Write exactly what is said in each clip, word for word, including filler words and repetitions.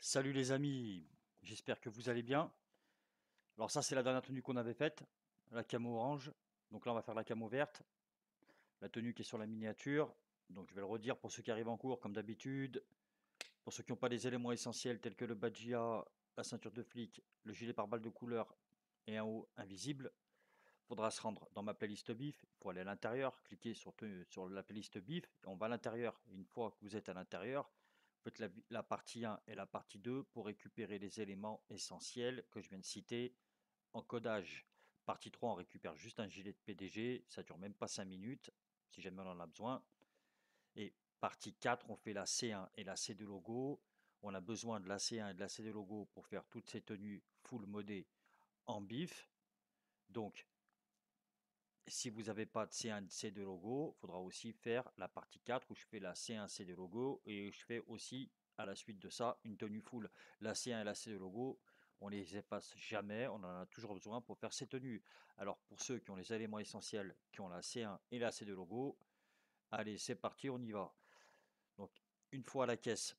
Salut les amis, j'espère que vous allez bien. Alors ça c'est la dernière tenue qu'on avait faite, la camo orange. Donc là on va faire la camo verte, la tenue qui est sur la miniature. Donc je vais le redire pour ceux qui arrivent en cours comme d'habitude. Pour ceux qui n'ont pas les éléments essentiels tels que le badgia, la ceinture de flic, le gilet pare-balles de couleur et un haut invisible, il faudra se rendre dans ma playlist bif. Il faut aller à l'intérieur, cliquer sur, sur la playlist bif et on va à l'intérieur. Une fois que vous êtes à l'intérieur, faites la, la partie un et la partie deux pour récupérer les éléments essentiels que je viens de citer en codage. Partie trois, on récupère juste un gilet de P D G, ça dure même pas cinq minutes, si jamais on en a besoin. Et partie quatre, on fait la C un et la C deux logo. On a besoin de la C un et de la C deux logo pour faire toutes ces tenues full modées en bif. Donc, si vous n'avez pas de C un, C deux logo, il faudra aussi faire la partie quatre où je fais la C un, C deux logo et je fais aussi à la suite de ça une tenue full. La C un et la C deux logo, on les efface jamais, on en a toujours besoin pour faire ces tenues. Alors pour ceux qui ont les éléments essentiels, qui ont la C un et la C deux logo, allez c'est parti, on y va. Donc une fois à la caisse,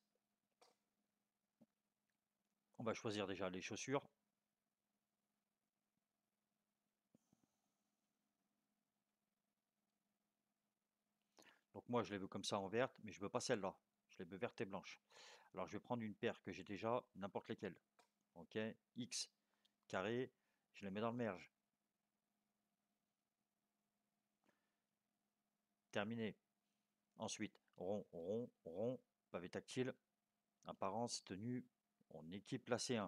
on va choisir déjà les chaussures. Donc moi je les veux comme ça en verte, mais je veux pas celle-là. Je les veux verte et blanche. Alors je vais prendre une paire que j'ai déjà, n'importe lesquelles. Ok, X carré, je les mets dans le merge. Terminé. Ensuite, rond, rond, rond, pavé tactile, apparence, tenue, on équipe la C un.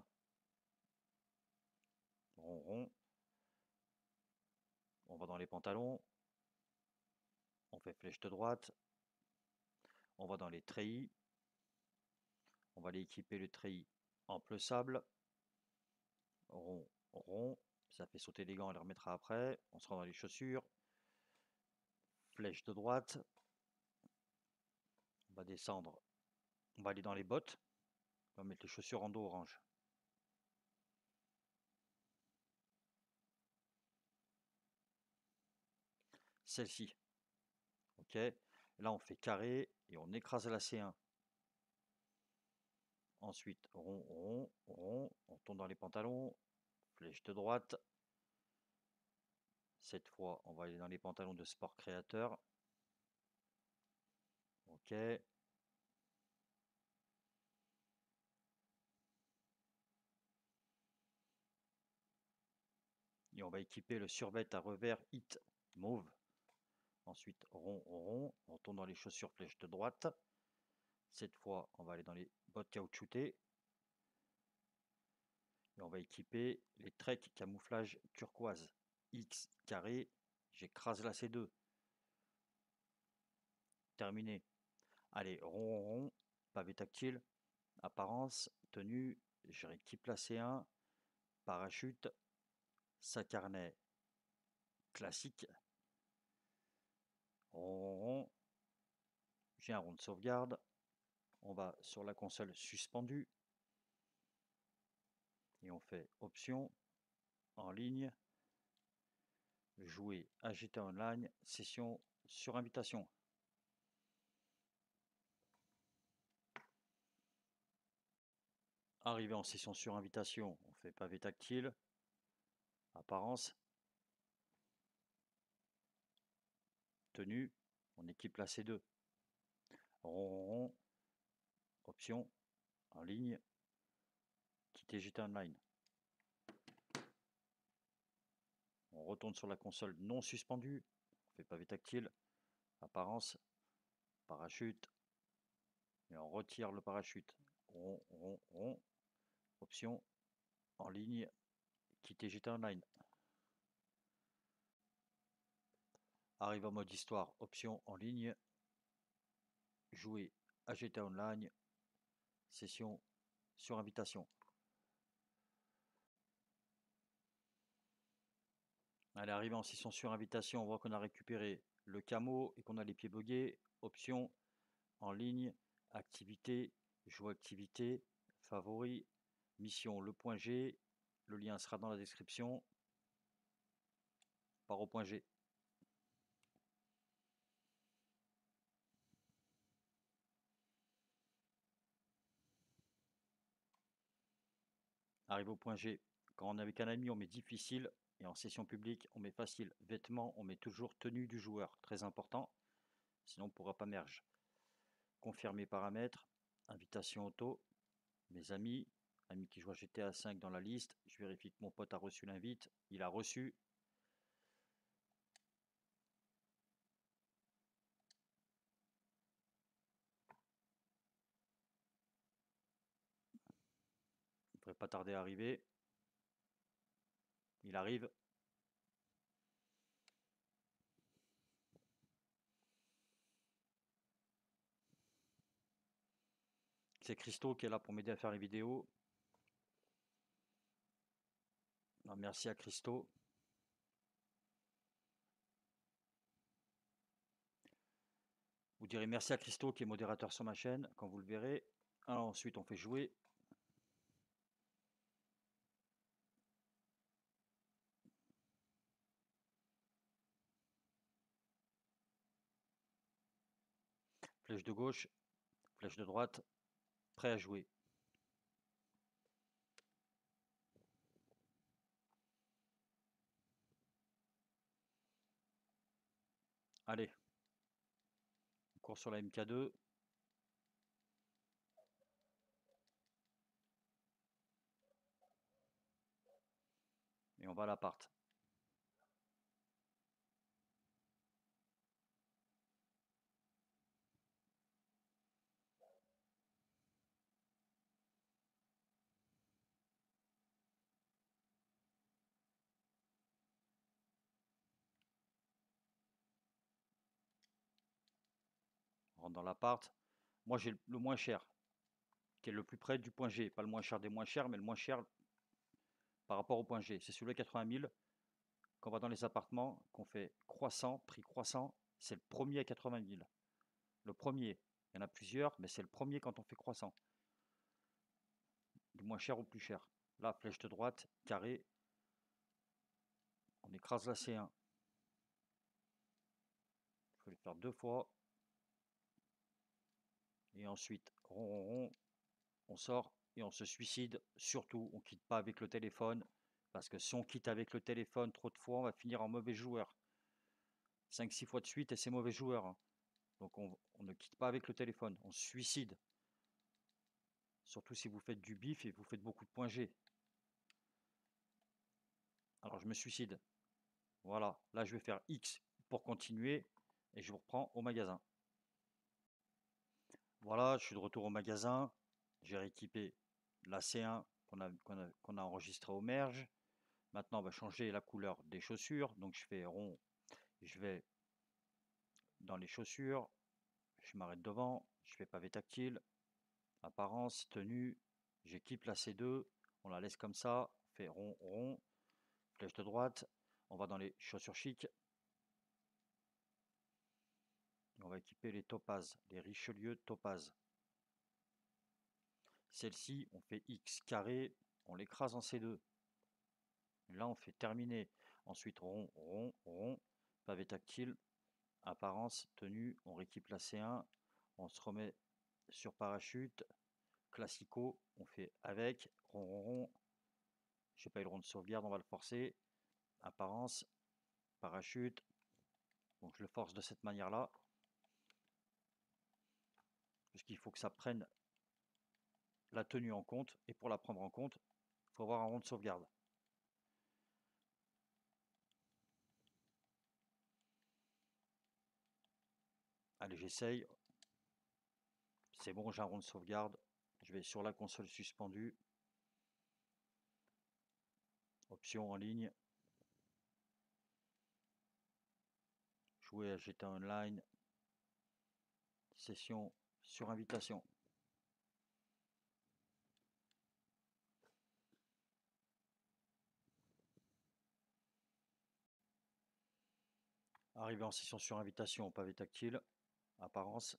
Rond, rond, on va dans les pantalons, on fait flèche de droite, on va dans les treillis, on va aller équiper le treillis ample sable, rond, rond, ça fait sauter les gants, on les remettra après, on se rend dans les chaussures, flèche de droite, on va descendre, on va aller dans les bottes, on va mettre les chaussures en dos orange. Celle-ci, ok, là on fait carré et on écrase la C un. Ensuite, rond, rond, rond, on tourne dans les pantalons, flèche de droite. Cette fois, on va aller dans les pantalons de sport créateur. Ok. Et on va équiper le survêt à revers hit mauve. Ensuite, rond, rond, on tourne dans les chaussures flèche de droite. Cette fois, on va aller dans les bottes caoutchoutées. Et on va équiper les Trek camouflage turquoise. X carré, j'écrase la C deux. Terminé. Allez, rond, rond, pavé tactile, apparence, tenue, je rééquipe la C un, parachute, sac harnais classique, rond, rond, rond, j'ai un rond de sauvegarde, on va sur la console suspendue, et on fait option, en ligne, jouer, agiter online, session sur invitation. Arrivé en session sur invitation, on fait pavé tactile, apparence, tenue, on équipe la C deux, rond, rond, rond, option, en ligne, quitter G T Online. On retourne sur la console non suspendue, on fait pavé tactile, apparence, parachute, et on retire le parachute. Rond, rond, rond, option, en ligne, quitter G T Online. Arrive en mode histoire, option en ligne, jouer à G T A Online, session sur invitation. Allez, arrivé en session sur invitation, on voit qu'on a récupéré le camo et qu'on a les pieds buggés. Option en ligne, activité, jouer activité, favori, mission le point G. Le lien sera dans la description. Par au point G. Arrive au point G. Quand on est avec un ami, on met difficile. Et en session publique, on met facile. Vêtements, on met toujours tenue du joueur. Très important. Sinon, on ne pourra pas merge. Confirmer paramètres. Invitation auto. Mes amis. Amis qui jouent à G T A cinq dans la liste. Je vérifie que mon pote a reçu l'invite. Il a reçu. Il ne devrait pas tarder à arriver. Il arrive. C'est Christo qui est là pour m'aider à faire les vidéos. Non, merci à Christo. Vous direz merci à Christo qui est modérateur sur ma chaîne quand vous le verrez. Alors ensuite on fait jouer. Flèche de gauche, flèche de droite, prêt à jouer. Allez, on court sur la M K deux. Et on va à l'appart. On rentre dans l'appart. Moi j'ai le moins cher, qui est le plus près du point G. Pas le moins cher des moins chers, mais le moins cher par rapport au point G. C'est celui à quatre-vingt mille. Quand on va dans les appartements, qu'on fait croissant, prix croissant, c'est le premier à quatre-vingt mille. Le premier, il y en a plusieurs, mais c'est le premier quand on fait croissant. Du moins cher au plus cher. Là, flèche de droite, carré. On écrase la C un. Il faut le faire deux fois. Et ensuite, rond, rond, rond, on sort et on se suicide. Surtout, on ne quitte pas avec le téléphone. Parce que si on quitte avec le téléphone trop de fois, on va finir en mauvais joueur. cinq six fois de suite et c'est mauvais joueur. Hein. Donc on, on ne quitte pas avec le téléphone. On se suicide. Surtout si vous faites du bif et vous faites beaucoup de points G. Alors je me suicide. Voilà. Là, je vais faire X pour continuer. Et je vous reprends au magasin. Voilà, je suis de retour au magasin. J'ai rééquipé la C un qu'on a, qu'on a, qu'on a enregistré au merge. Maintenant, on va changer la couleur des chaussures. Donc, je fais rond. Je vais dans les chaussures. Je m'arrête devant. Je fais pavé tactile. Apparence, tenue. J'équipe la C deux. On la laisse comme ça. On fait rond, rond. Flèche de droite. On va dans les chaussures chic. On va équiper les topazes. Les Richelieu topazes. Celle-ci, on fait X carré. On l'écrase en C deux. Là, on fait terminer. Ensuite, rond, rond, rond, pavé tactile, apparence, tenue, on rééquipe la C un, on se remet sur parachute, classico, on fait avec, rond, rond, rond, je n'ai pas eu le rond de sauvegarde, on va le forcer, apparence, parachute, donc je le force de cette manière-là, parce qu'il faut que ça prenne la tenue en compte, et pour la prendre en compte, il faut avoir un rond de sauvegarde. Allez, j'essaye. C'est bon, j'ai un rond de sauvegarde. Je vais sur la console suspendue. Option en ligne. Jouer à G T A Online. Session sur invitation. Arrivé en session sur invitation, pavé tactile. Apparence.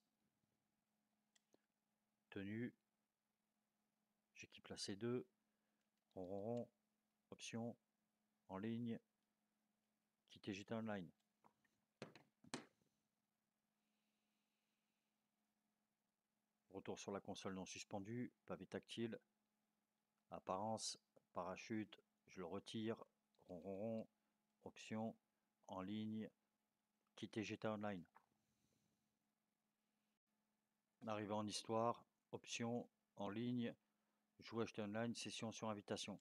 Tenue. J'équipe la C deux. Rond, rond, rond. Option. En ligne. Quitter G T A Online. Retour sur la console non suspendue. Pavé tactile. Apparence. parachute, je le retire, rond, rond, rond, option, en ligne, quitter G T A Online. Arrivé en histoire, option, en ligne, jouer à G T A Online, session sur invitation.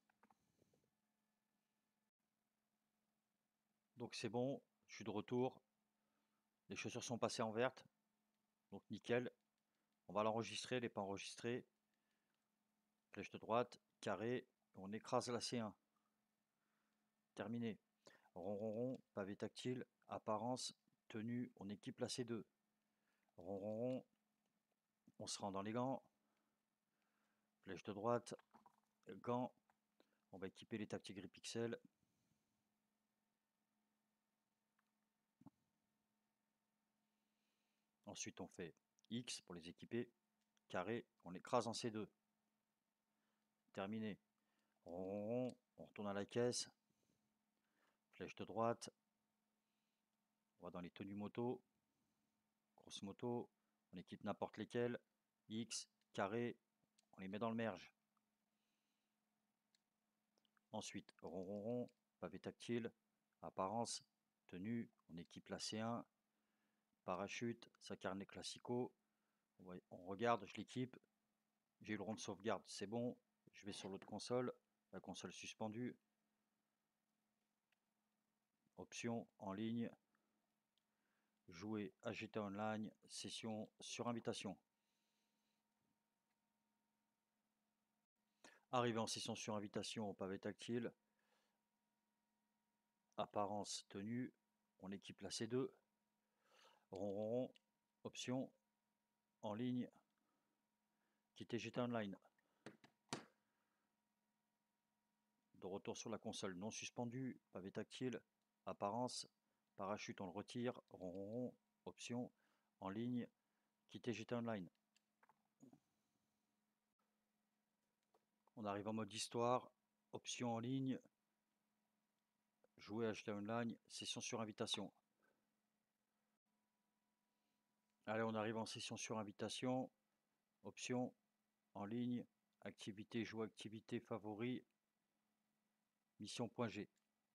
Donc c'est bon, je suis de retour. Les chaussures sont passées en verte, donc nickel. On va l'enregistrer, elle n'est pas enregistrée. Flèche de droite, carré, on écrase la C un. Terminé. Rond, rond, rond, pavé tactile, apparence, tenue, on équipe la C deux. Rond, rond, rond, on se rend dans les gants. Flèche de droite, gants, on va équiper les tactiques gris pixel. Ensuite, on fait X pour les équiper. Carré, on écrase en C deux. Terminé. Rond, rond, rond, on retourne à la caisse. Flèche de droite. On va dans les tenues moto. Grosse moto. On équipe n'importe lesquelles. X, carré, on les met dans le merge. Ensuite, rond, rond, rond, pavé tactile, apparence, tenue, on équipe la C un, parachute, sa carnet classico. On regarde, je l'équipe. J'ai eu le rond de sauvegarde, c'est bon. Je vais sur l'autre console, la console suspendue. Option en ligne. Jouer à G T A Online, session sur invitation. Arrivé en session sur invitation au pavé tactile. Apparence tenue, on équipe la C deux. Rond, rond, rond, option en ligne. Quitter G T A Online. De retour sur la console non suspendue, pavé tactile, apparence, parachute on le retire, rond, rond, rond, option, en ligne, quitter G T A Online. On arrive en mode histoire, option en ligne, jouer à G T A Online, session sur invitation. Allez, on arrive en session sur invitation, option, en ligne, activité, jouer activité favori, mission.g.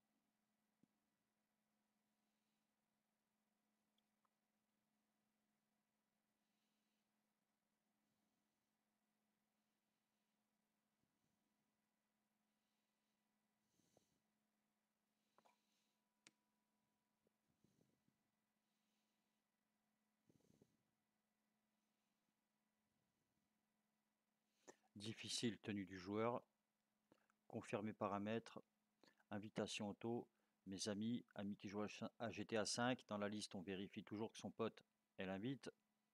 Difficile, tenue du joueur, confirmer paramètres, invitation auto, mes amis, amis qui jouent à G T A cinq, dans la liste on vérifie toujours que son pote elle invite.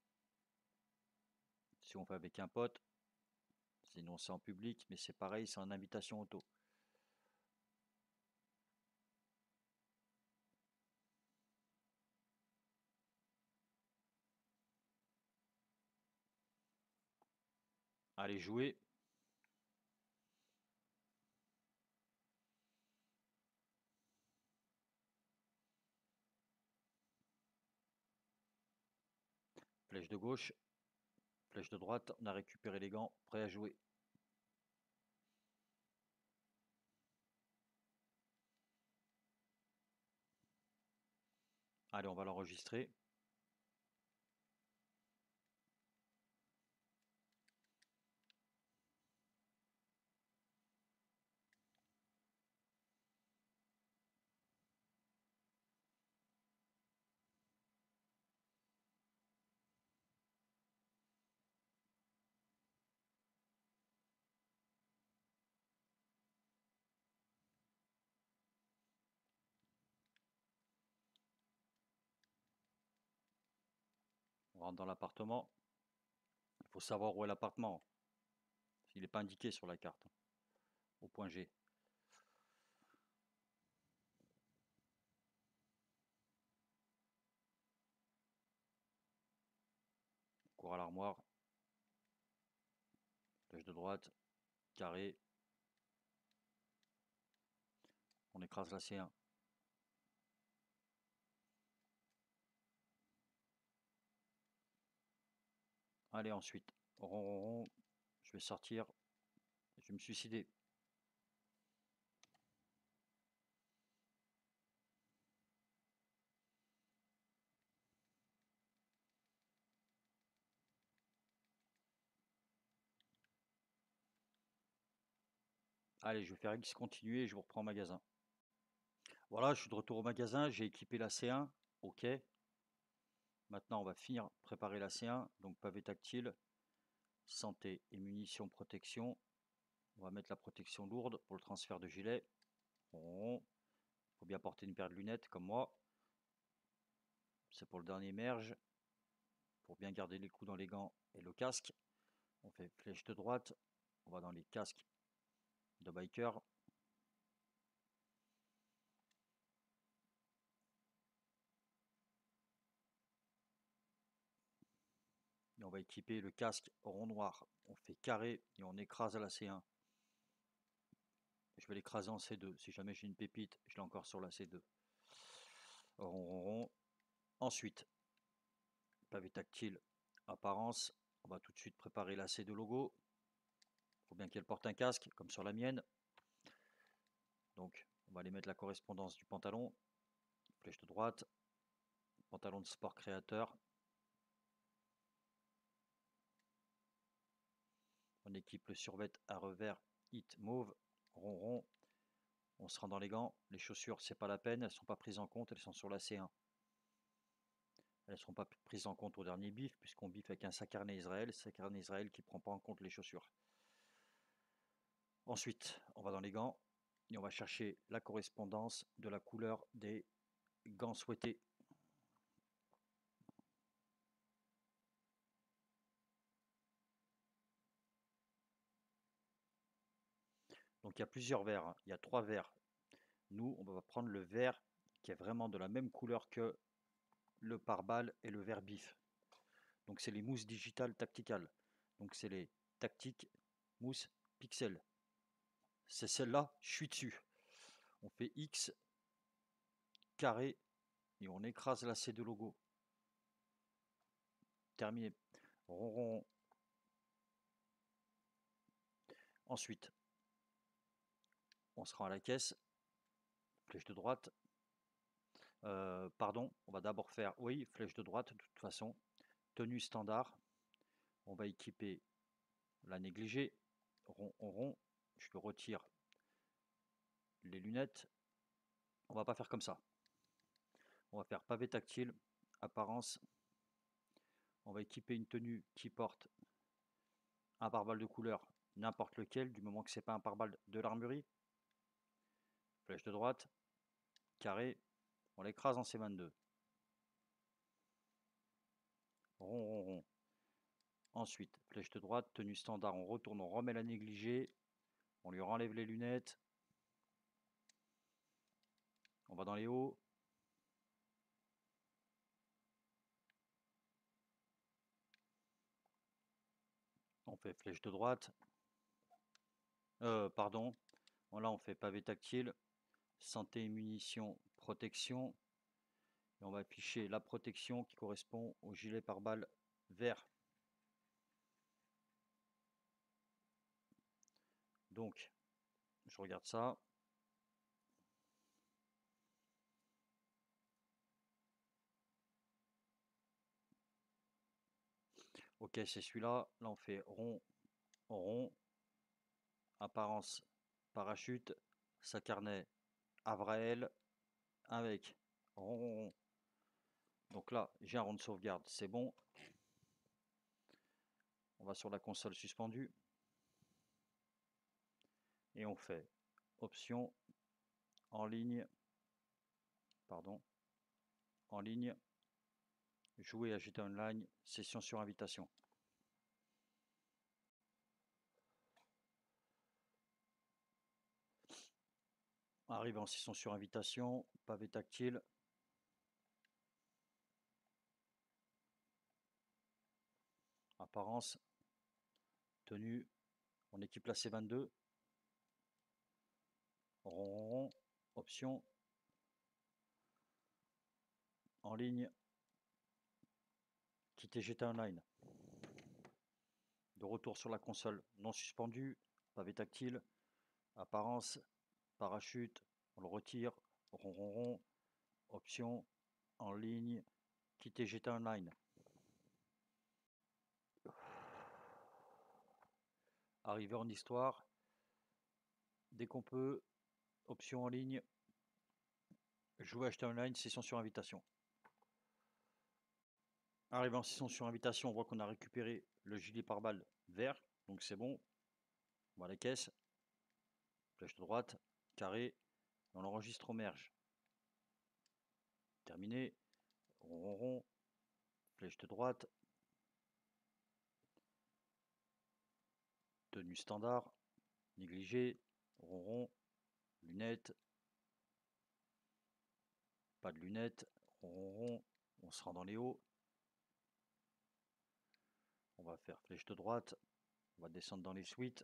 Si on fait avec un pote, sinon c'est en public, mais c'est pareil, c'est en invitation auto. Allez jouer. Flèche de gauche, flèche de droite, on a récupéré les gants, prêt à jouer. Allez, on va l'enregistrer. On rentre dans l'appartement. Il faut savoir où est l'appartement. Il n'est pas indiqué sur la carte. Au point G. Cours à l'armoire. Flèche de droite. Carré. On écrase la C un. Allez, ensuite, rond, rond, rond. Je vais sortir. Je vais me suicider. Allez, je vais faire X continuer et je vous reprends au magasin. Voilà, je suis de retour au magasin, j'ai équipé la C un, ok. Maintenant, on va finir préparer la C un, donc pavé tactile, santé et munitions protection. On va mettre la protection lourde pour le transfert de gilet. Il faut bien porter une paire de lunettes comme moi. C'est pour le dernier merge, pour bien garder les coups dans les gants et le casque. On fait flèche de droite, on va dans les casques de biker. Et on va équiper le casque rond noir. On fait carré et on écrase à la C un. Je vais l'écraser en C deux. Si jamais j'ai une pépite, je l'ai encore sur la C deux. Rond, rond, rond. Ensuite, pavé tactile, apparence. On va tout de suite préparer la C deux logo. Il faut bien qu'elle porte un casque, comme sur la mienne. Donc, on va aller mettre la correspondance du pantalon. Flèche de droite. Pantalon de sport créateur. On équipe le survêt à revers hit mauve, rond rond. On se rend dans les gants. Les chaussures, c'est pas la peine, elles sont pas prises en compte, elles sont sur la C un. Elles ne seront pas prises en compte au dernier bif, puisqu'on biffe avec un sac harnais Israël, sac harnais Israël qui ne prend pas en compte les chaussures. Ensuite, on va dans les gants et on va chercher la correspondance de la couleur des gants souhaités. Donc il y a plusieurs verres, hein. Il y a trois verres. Nous, on va prendre le vert qui est vraiment de la même couleur que le pare-balles et le vert bif. Donc c'est les mousses digitales tacticales. Donc c'est les tactiques mousse pixel. C'est celle-là, je suis dessus. On fait X, carré, et on écrase la C deux logo. Terminé. Rond, rond. Ensuite, on se rend à la caisse. Flèche de droite. Euh, pardon, on va d'abord faire, oui, flèche de droite, de toute façon. Tenue standard. On va équiper la négligée. Rond, rond, rond. Je le retire les lunettes. On va pas faire comme ça. On va faire pavé tactile. Apparence. On va équiper une tenue qui porte un pare-balles de couleur, n'importe lequel, du moment que c'est pas un pare-balles de l'armurerie. Flèche de droite, carré, on l'écrase en C vingt-deux. Rond, rond, rond. Ensuite, flèche de droite, tenue standard, on retourne, on remet la négligée, on lui enlève les lunettes. On va dans les hauts. On fait flèche de droite. Euh, pardon. Bon, là, on fait pavé tactile. Santé et munitions, protection. Et on va afficher la protection qui correspond au gilet pare-balles vert. Donc, je regarde ça. Ok, c'est celui-là. Là, on fait rond, rond. Apparence, parachute. Sac harnais, Avraël. Avec rond, rond, rond. Donc là, j'ai un rond de sauvegarde. C'est bon. On va sur la console suspendue. Et on fait option en ligne. Pardon. En ligne. Jouer à G T A Online. Session sur invitation. Arrive en session sur invitation. Pavé tactile. Apparence. Tenue. On équipe la C vingt-deux. Rond, rond, rond. Option. En ligne. Quitter G T A Online. De retour sur la console non suspendue. Pavé tactile. Apparence. Parachute. On le retire. Rond, rond, rond. Option. En ligne. Quitter G T A Online. Arrivé en histoire. dès qu'on peut. Option en ligne. Jouer, acheter online, session sur invitation. Arrivé en session sur invitation, on voit qu'on a récupéré le gilet pare-balles vert. Donc c'est bon. On va à la caisse. Flèche de droite, carré. On l'enregistre au merge. Terminé. Rond, rond, rond. Flèche de droite. Tenue standard. Négligé. Rond, rond. Lunettes. Pas de lunettes. Rond, rond, rond. On se rend dans les hauts. On va faire flèche de droite. On va descendre dans les suites.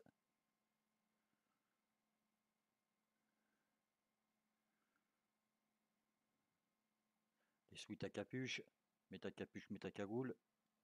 Les suites à capuche. Mets ta capuche, mets ta cagoule.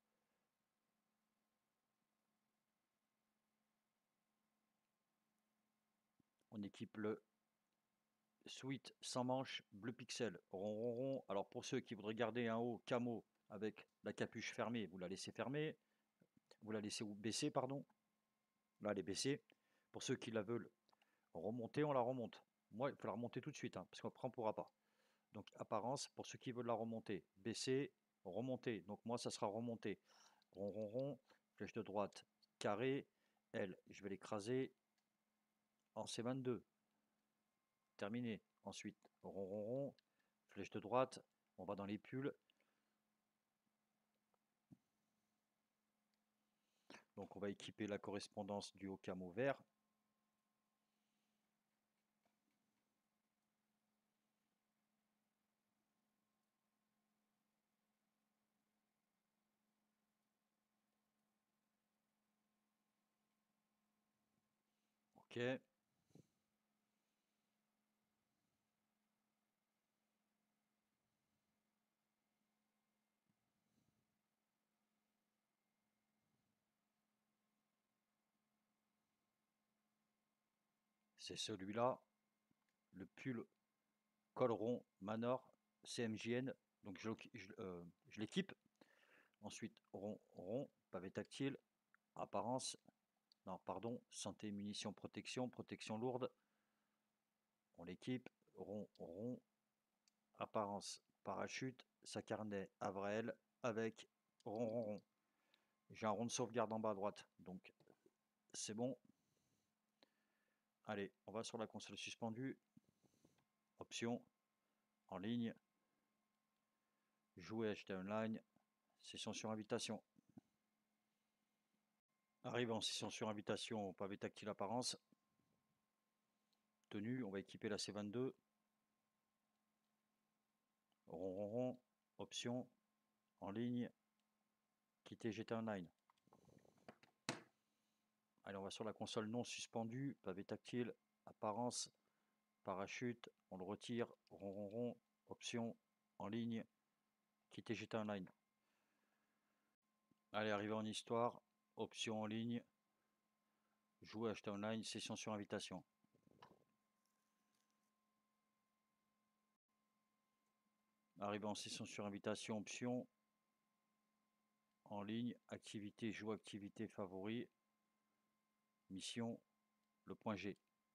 On équipe le suite sans manche bleu pixel. Rond, rond, rond. Alors pour ceux qui voudraient garder un haut camo avec la capuche fermée, vous la laissez fermer. Vous la laissez baisser, pardon. Là, elle est baissée. Pour ceux qui la veulent remonter, on la remonte. Moi, il faut la remonter tout de suite, hein, parce qu'après, on ne pourra pas. Donc, apparence, pour ceux qui veulent la remonter, baisser, remonter. Donc, moi, ça sera remonté. Rond, rond, rond, flèche de droite, carré. Elle, je vais l'écraser en C vingt-deux. Terminé. Ensuite, rond, rond, rond, flèche de droite. On va dans les pulls. Donc, on va équiper la correspondance du haut camo vert. Ok. C'est celui-là. Le pull col rond Manor C M J N. Donc je, je, euh, je l'équipe. Ensuite, rond, rond, pavé tactile, apparence, non, pardon, santé, munitions, protection, protection lourde. On l'équipe, rond, rond, apparence, parachute, sac harnais, Avrael, avec rond, rond, rond. J'ai un rond de sauvegarde en bas à droite, donc c'est bon. Allez, on va sur la console suspendue. Option, en ligne, jouer, acheter online, session sur invitation. Arrive en session sur invitation au pavé tactile apparence. Tenue, on va équiper la C vingt-deux. Rond, rond, rond, option, en ligne, quitter G T Online. Allez, on va sur la console non suspendue, pavé tactile, apparence, parachute, on le retire, rond, rond, rond, option, en ligne, quitter G T Online. Allez, arrivé en histoire, option en ligne, jouer, acheter online, session sur invitation. Arrivé en session sur invitation, option, en ligne, activité, jouer, activité, favori, mission, le point G.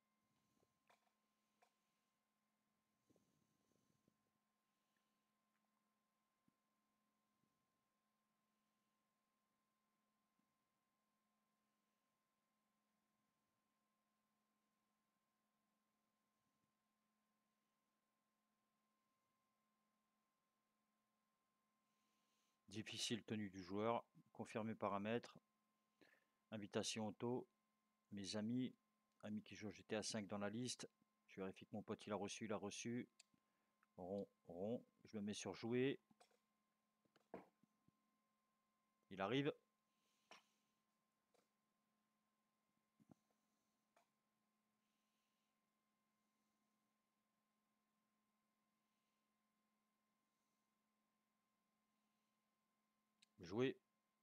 Difficile tenue du joueur, confirmer paramètres, invitation auto, mes amis, amis qui jouent G T A cinq dans la liste, je vérifie que mon pote il a reçu, il a reçu, rond, rond, je le mets sur jouer, il arrive, jouer,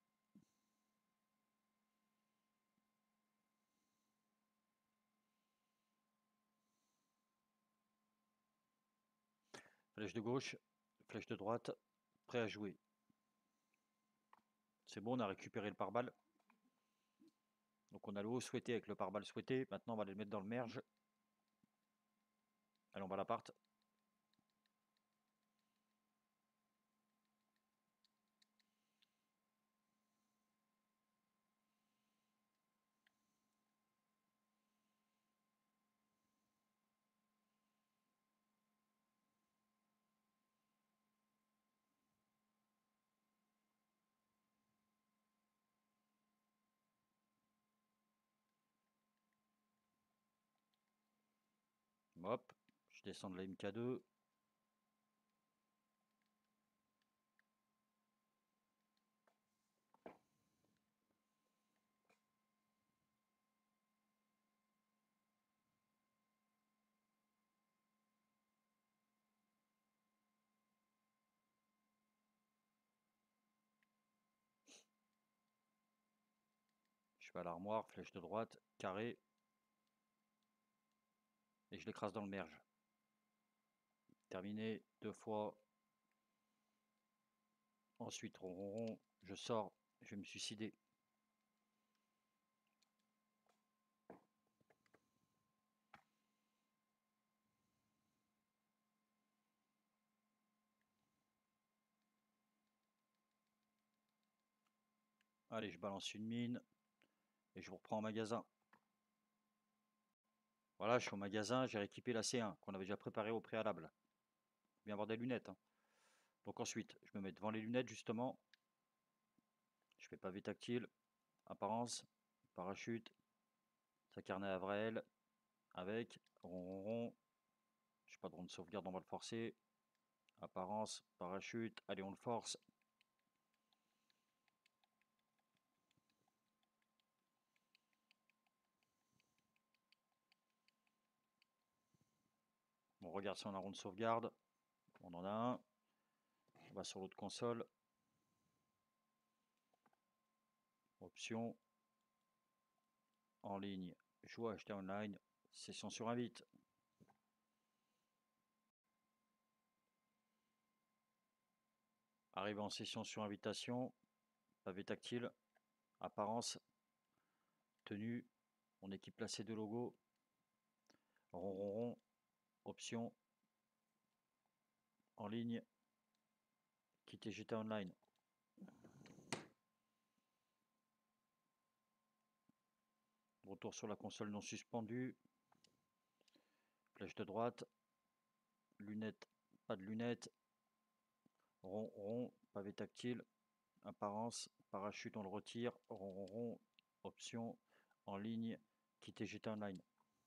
flèche de gauche, flèche de droite, prêt à jouer. C'est bon, on a récupéré le pare-balles. Donc on a le haut souhaité avec le pare-balles souhaité. Maintenant on va les mettre dans le merge. Allez, on va à l'appart. Hop, je descends de la M K deux. Je vais à l'armoire, flèche de droite, carré. Et je l'écrase dans le merge. Terminé, deux fois. Ensuite, rond, rond, rond, je sors, je vais me suicider. Allez, je balance une mine et je vous reprends en magasin. Voilà, je suis au magasin, j'ai rééquipé la C un qu'on avait déjà préparée au préalable. Bien avoir des lunettes. Hein. Donc ensuite, je me mets devant les lunettes justement. Je fais pavé tactile, apparence, parachute, sa carnet Avril, avec, rond, rond, rond. Je sais pas de rond de sauvegarde, on va le forcer. Apparence, parachute, allez on le force. On regarde si on a un rond de sauvegarde. On en a un. On va sur l'autre console. Option. En ligne. Jouer, acheter online. Session sur invite. Arrivé en session sur invitation. Pavé tactile. Apparence. Tenue. On équipe la C deux logo. Rond, rond, rond. Option. En ligne. Quitter G T A Online. Retour sur la console non suspendue. Flèche de droite. Lunettes. Pas de lunettes. Rond, rond. Pavé tactile. Apparence. Parachute, on le retire. Rond, rond, rond. Option. En ligne. Quitter G T A Online.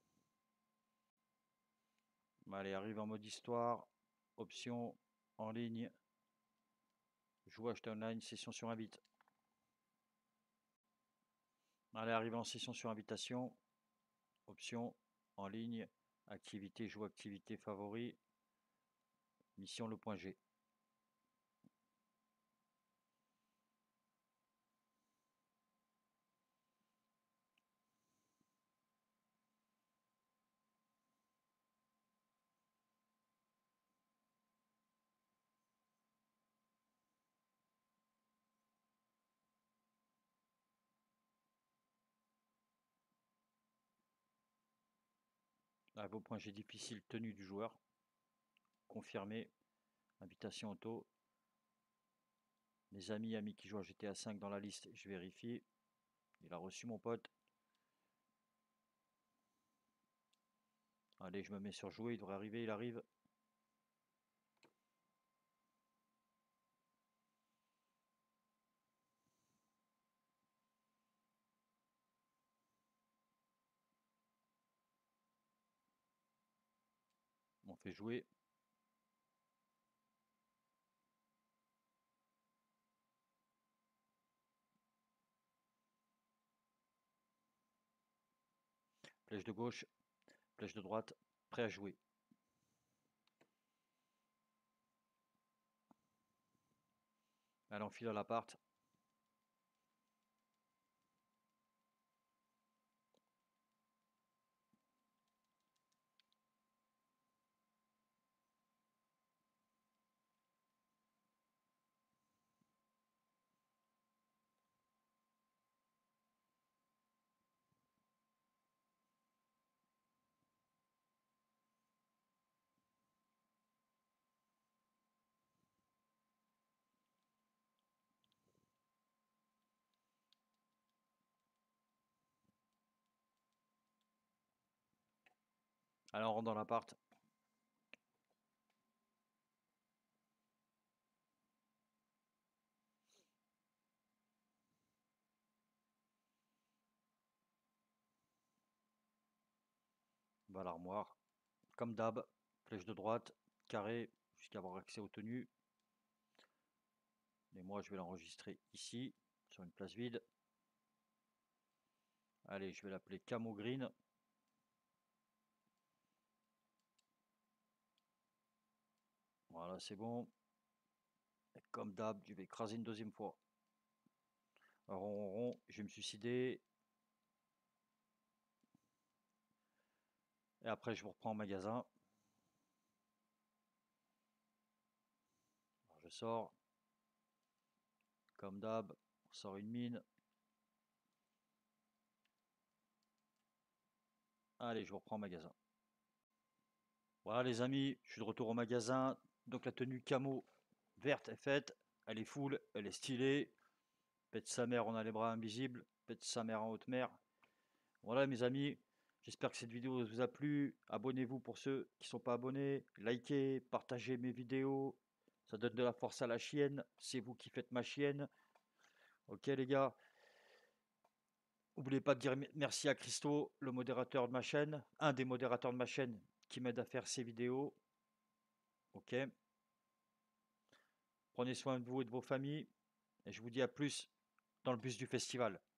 Allez, arrive en mode histoire. Option. En ligne. Jouer, acheter online. Session sur invite. Allez, arrive en session sur invitation. Option. En ligne. Activité. Jouer, activité favori. Mission le point G. Arrive au point G difficile, tenue du joueur. Confirmé. Invitation auto. Mes amis, amis qui jouent à G T A cinq dans la liste, je vérifie. Il a reçu mon pote. Allez, je me mets sur jouer, il devrait arriver, il arrive. On fait jouer. Flèche de gauche, flèche de droite, prêt à jouer. Allez, on file à l'appart. Allez, on rentre dans l'appart. On va à l'armoire. Comme d'hab, flèche de droite, carré, jusqu'à avoir accès aux tenues. Et moi, je vais l'enregistrer ici, sur une place vide. Allez, je vais l'appeler Camo Green. Voilà, c'est bon. Et comme d'hab, je vais écraser une deuxième fois. Rond, rond, rond, je vais me suicider. Et après, je vous reprends au magasin. Alors, je sors. Comme d'hab, on sort une mine. Allez, je vous reprends au magasin. Voilà les amis, je suis de retour au magasin. Donc la tenue camo verte est faite. Elle est full, elle est stylée. Pète sa mère, on a les bras invisibles. Pète sa mère en haute mer. Voilà mes amis, j'espère que cette vidéo vous a plu. Abonnez-vous pour ceux qui ne sont pas abonnés. Likez, partagez mes vidéos. Ça donne de la force à la chienne. C'est vous qui faites ma chienne. Ok les gars. N'oubliez pas de dire merci à Christo, le modérateur de ma chaîne. Un des modérateurs de ma chaîne qui m'aide à faire ces vidéos. Ok. Prenez soin de vous et de vos familles. Et je vous dis à plus dans le bus du festival.